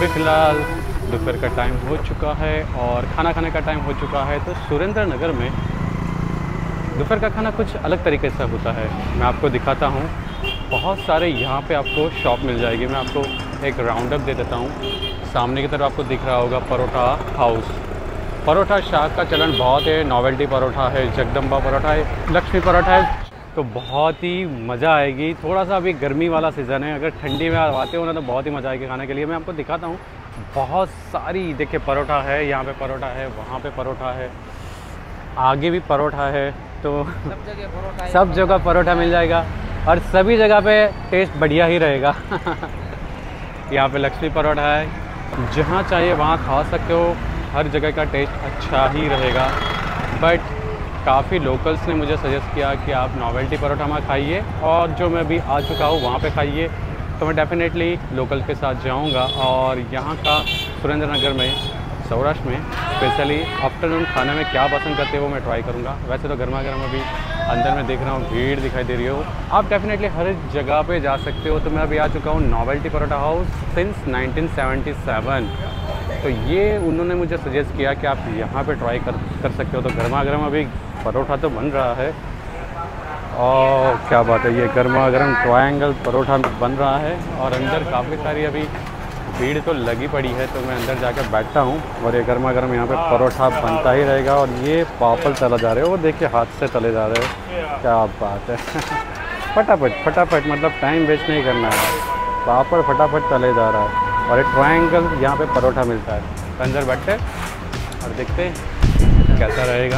अभी फ़िलहाल दोपहर का टाइम हो चुका है और खाना खाने का टाइम हो चुका है। तो सुरेंद्र नगर में दोपहर का खाना कुछ अलग तरीके से होता है। मैं आपको दिखाता हूँ। बहुत सारे यहाँ पे आपको शॉप मिल जाएगी। मैं आपको एक राउंड अप दे देता हूँ। सामने की तरफ आपको दिख रहा होगा परोठा हाउस। परोठा शाक का चलन बहुत है। नॉवेल्टी परोठा है, जगदम्बा परोठा है, लक्ष्मी परोठा है। तो बहुत ही मज़ा आएगी। थोड़ा सा अभी गर्मी वाला सीज़न है, अगर ठंडी में आते हो ना तो बहुत ही मज़ा आएगी खाने के लिए। मैं आपको दिखाता हूँ। बहुत सारी देखिए परोठा है, यहाँ पे परोठा है, वहाँ पे परोठा है, आगे भी परोठा है। तो सब जगह परोठा मिल जाएगा और सभी जगह पे टेस्ट बढ़िया ही रहेगा। यहाँ पे लक्ष्मी परोठा है, जहाँ चाहिए वहाँ खा सकते हो। हर जगह का टेस्ट अच्छा ही रहेगा। बट काफ़ी लोकल्स ने मुझे सजेस्ट किया कि आप नॉवेल्टी परोठा में खाइए और जो मैं अभी आ चुका हूँ वहाँ पे खाइए। तो मैं डेफ़िनेटली लोकल के साथ जाऊँगा और यहाँ का सुरेंद्र नगर में, सौराष्ट्र में स्पेशली आफ्टरनून खाने में क्या पसंद करते हो वो मैं ट्राई करूँगा। वैसे तो गर्मा गर्म अभी अंदर में देख रहा हूँ भीड़ दिखाई दे रही हो। आप डेफ़िनेटली हर जगह पे जा सकते हो। तो मैं अभी आ चुका हूँ नॉवेल्टी परोठा हाउस सिंस 1977। तो ये उन्होंने मुझे सजेस्ट किया कि आप यहाँ पे ट्राई कर सकते हो। तो गर्मा गर्म अभी परोठा तो बन रहा है और क्या बात है, ये गर्मा गर्म ट्रायंगल परोठा बन रहा है और अंदर काफ़ी सारी अभी भीड़ तो लगी पड़ी है। तो मैं अंदर जाकर बैठता हूँ और ये गर्मा गर्म यहाँ पे परोठा बनता ही रहेगा। और ये पापड़ तला जा रहे हो, वो देखिए हाथ से तले जा रहे हो, क्या बात है। फटाफट फटाफट, मतलब टाइम वेस्ट नहीं करना है, पापड़ फटाफट तले जा रहा है। और एक ट्रायंगल यहाँ पे परोठा मिलता है। अंदर बैठते और देखते कैसा रहेगा।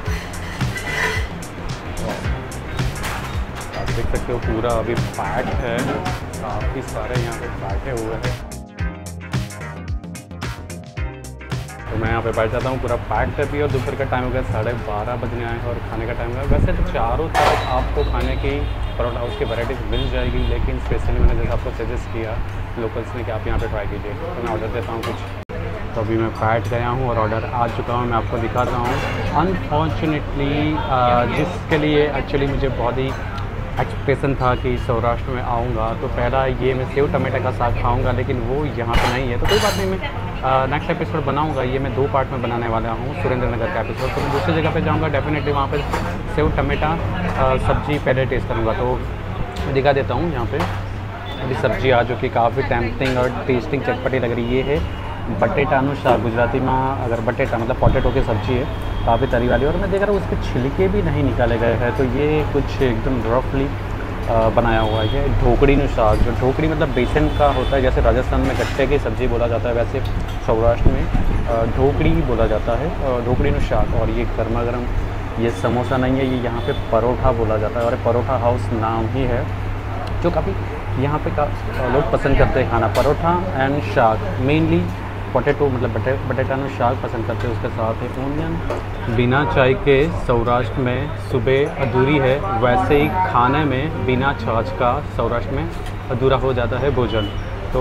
आप देख सकते हो पूरा अभी पैक है, काफ़ी सारे यहाँ पे बैठे हुए हैं। तो मैं यहाँ पे बैठ जाता हूँ, पूरा पैक है भी। और दोपहर का टाइम हो गया, 12:30 बजने आए हैं और खाने का टाइम हो गया। वैसे तो चारों तरफ आपको खाने की परोठा हाउस की वैराइटीज़ मिल जाएगी, लेकिन स्पेशली मैंने जैसे आपको सजेस्ट किया लोकल्स ने कि आप यहाँ पे ट्राई कीजिए, तो मैं ऑर्डर देता हूँ कुछ। तो अभी मैं बैठ गया हूँ और ऑर्डर आ चुका हूँ। मैं आपको दिखाता हूँ। अनफॉर्चुनेटली जिसके लिए एक्चुअली मुझे बहुत ही एक्सपेक्टेशन था कि सौराष्ट्र में आऊँगा, तो पहला ये मैं सेव टमाटर का साग खाऊँगा, लेकिन वो यहाँ पे नहीं है। तो कोई बात नहीं, मैं नेक्स्ट एपिसोड बनाऊँगा। ये मैं 2 पार्ट में बनाने वाला हूँ सुरेंद्र नगर का एपिसोड। तो मैं दूसरी जगह पे जाऊँगा, डेफिनेटली वहाँ पे सेव टमाटर सब्ज़ी पहले टेस्ट करूँगा। तो दिखा देता हूँ यहाँ पे अभी सब्ज़ी आ जो कि काफ़ी टेम्पटिंग और टेस्टिंग चटपटी लग रही। ये है बटेटानु शाक, गुजराती में अगर बटेटा मतलब पोटैटो की सब्ज़ी है, काफ़ी तरी वाली। और मैं देख रहा हूँ उसके छिलके भी नहीं निकाले गए हैं। तो ये कुछ एकदम रफली बनाया हुआ है। ये ढोकड़ी नु शाक, जो ढोकड़ी मतलब बेसन का होता है, जैसे राजस्थान में गट्टे की सब्ज़ी बोला जाता है, वैसे सौराष्ट्र में ढोकड़ी ही बोला जाता है, ढोकड़ी नु शाक। और ये गर्मा गर्म, ये समोसा नहीं है, ये यहाँ पे परोठा बोला जाता है और परोठा हाउस नाम ही है, जो काफ़ी यहाँ पे लोग पसंद करते हैं खाना। परोठा एंड शाक, मेनली पोटैटो मतलब बटेटानु शाक पसंद करते हैं, उसके साथ है ओनियन। बिना चाय के सौराष्ट्र में सुबह अधूरी है, वैसे ही खाने में बिना छाछ का सौराष्ट्र में अधूरा हो जाता है भोजन। तो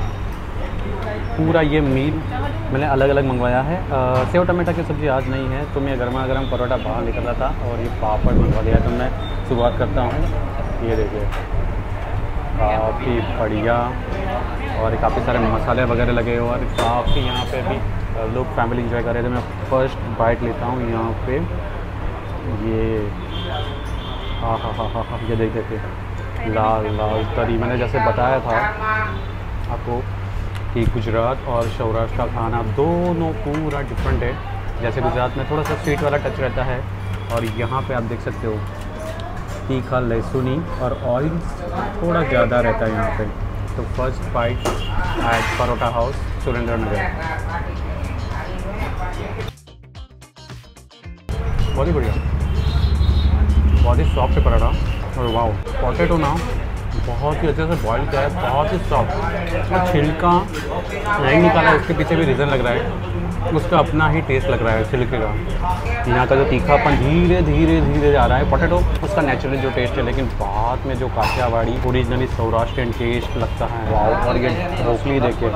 पूरा ये मील मैंने अलग अलग मंगवाया है। सेव टमाटर की सब्ज़ी आज नहीं है, तो मैं गर्मा गर्म परोठा बाहर निकल रहा था और ये पापड़ मंगवा लिया। तो मैं शुरुआत करता हूँ। ये देखिए काफ़ी बढ़िया और काफ़ी सारे मसाले वगैरह लगे हुए और काफ़ी यहाँ पे भी लोग फैमिली एंजॉय कर रहे थे। मैं फर्स्ट बाइट लेता हूँ यहाँ पे। ये हाँ, ये देख देखिए लाल लाल तरी। मैंने जैसे बताया था आपको कि गुजरात और सौराष्ट्र का खाना दोनों पूरा डिफरेंट है। जैसे गुजरात में थोड़ा सा स्वीट वाला टच रहता है और यहाँ पे आप देख सकते हो तीखा लहसुनी और ऑयल थोड़ा ज़्यादा रहता है यहाँ पे। तो first bite at paratha house Surendranagar. बहुत ही बढ़िया, बहुत ही सॉफ्ट है पराठा। और वाह, पोटैटो ना बहुत ही अच्छे से बॉईल किया है, बहुत ही सॉफ्ट। और छिलका नहीं निकाला, इसके पीछे भी रीज़न लग रहा है, उसका अपना ही टेस्ट लग रहा है छिलके का। यहाँ का जो तीखापन धीरे धीरे धीरे आ रहा है, पोटैटो उसका नेचुरल जो टेस्ट है, लेकिन बाद में जो काठियावाड़ी ओरिजिनली सौराष्ट्रियन टेस्ट लगता है। वाह। और ये ढोकली देखिए,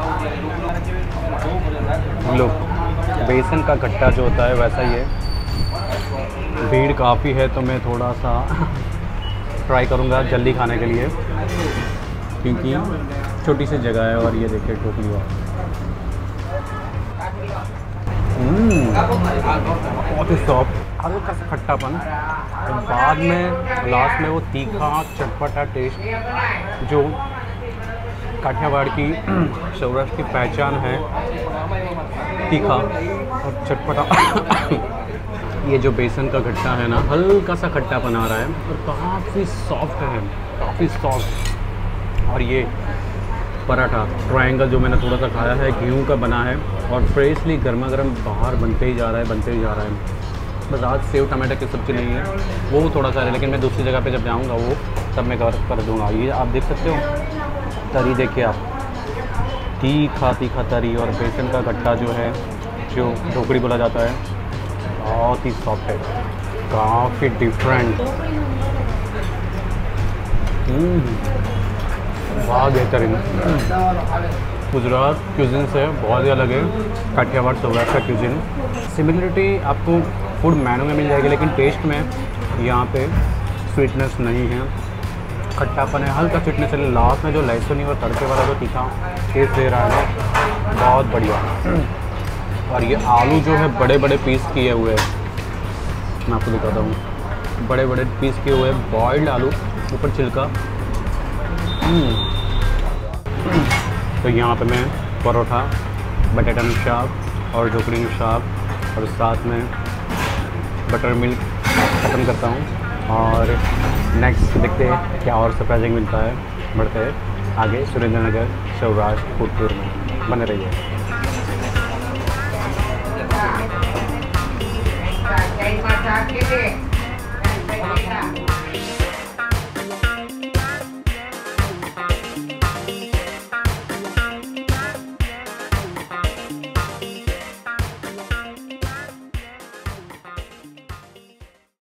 लोग बेसन का गट्टा जो होता है वैसा ही है। भीड़ काफ़ी है तो मैं थोड़ा सा ट्राई करूँगा जल्दी खाने के लिए, क्योंकि छोटी सी जगह है। और ये देखिए ढोकली वाला बहुत ही सॉफ्ट, हल्का सा खट्टापन, तो बाद में लास्ट में वो तीखा चटपटा टेस्ट जो काठियावाड़ की सौराष्ट्र की पहचान है, तीखा और चटपटा। ये जो बेसन का घट्टा है ना, हल्का सा खट्टापन आ रहा है और काफ़ी सॉफ्ट है, काफ़ी सॉफ्ट। और ये पराठा ट्रायंगल जो मैंने थोड़ा सा खाया है, गेहूं का बना है और फ्रेशली गर्मा गर्म बाहर बनते ही जा रहा है, बनते ही जा रहा है। बस आज सेव टमाटर की सब्ज़ी नहीं है, वो थोड़ा सा है, लेकिन मैं दूसरी जगह पे जब जाऊंगा वो तब मैं कर दूंगा। ये आप देख सकते हो तरी, देखिए आप, तीखा तीखा तरी और बेसन का घट्टा जो है, जो ढोकड़ी बोला जाता है, बहुत ही सॉफ्ट है, काफ़ी डिफरेंट। बहुत बेहतरीन। गुजरात क्यूजिन से बहुत ही अलग है काठियावाड़ सौराष्ट्र का क्यूजिन। सिमिलरिटी आपको फूड मेनू में मिल जाएगी, लेकिन टेस्ट में यहाँ पे स्वीटनेस नहीं है, खट्टापन है, हल्का स्वीटनेस है। लास्ट में जो लहसुनी और तड़के वाला जो तीखा टेस्ट दे रहा है ना, बहुत बढ़िया। और ये आलू जो है बड़े बड़े पीस किए हुए हैं, मैं आपको दिखाता हूँ, बड़े बड़े पीस किए हुए हैं, बॉइल्ड आलू, ऊपर छिलका। तो यहाँ पे मैं परोठा, बटेटा में शाक और ढोकड़ी में शाक और साथ में बटर मिल्क ख़त्म करता हूँ। और नेक्स्ट देखते हैं क्या और सरप्राइजिंग मिलता है। बढ़ते हैं आगे Surendranagar Saurashtra food tour में, बने रहिए। Jai Mata Ki